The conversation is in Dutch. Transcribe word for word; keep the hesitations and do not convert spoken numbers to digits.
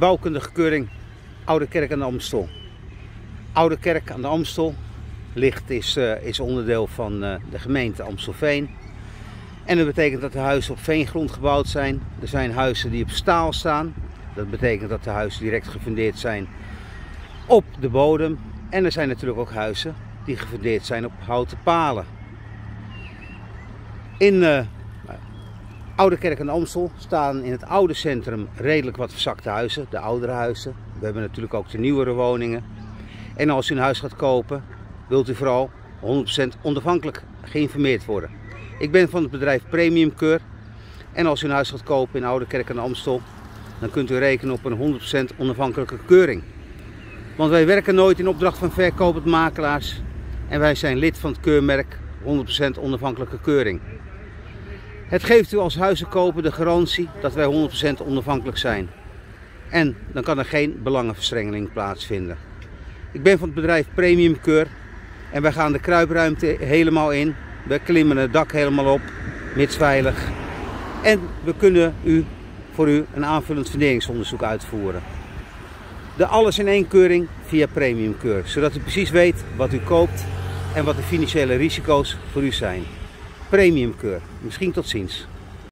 bouwkundige keuring Oude Kerk aan de Amstel. Oude Kerk aan de Amstel ligt, is, uh, is onderdeel van uh, de gemeente Amstelveen. En dat betekent dat de huizen op veengrond gebouwd zijn. Er zijn huizen die op staal staan. Dat betekent dat de huizen direct gefundeerd zijn op de bodem. En er zijn natuurlijk ook huizen die gefundeerd zijn op houten palen. In uh, Oude Kerk aan de Amstel staan in het oude centrum redelijk wat verzakte huizen, de oudere huizen. We hebben natuurlijk ook de nieuwere woningen. En als u een huis gaat kopen, wilt u vooral honderd procent onafhankelijk geïnformeerd worden. Ik ben van het bedrijf Premium Keur. En als u een huis gaat kopen in Oude Kerk aan de Amstel, dan kunt u rekenen op een honderd procent onafhankelijke keuring. Want wij werken nooit in opdracht van verkopend makelaars. En wij zijn lid van het keurmerk honderd procent onafhankelijke keuring. Het geeft u als huizenkoper de garantie dat wij honderd procent onafhankelijk zijn. En dan kan er geen belangenverstrengeling plaatsvinden. Ik ben van het bedrijf Premium Keur en wij gaan de kruipruimte helemaal in. We klimmen het dak helemaal op, mits veilig. En we kunnen u, voor u een aanvullend funderingsonderzoek uitvoeren. De alles in één keuring via Premium Keur, zodat u precies weet wat u koopt en wat de financiële risico's voor u zijn. Premium Keur. Misschien tot ziens.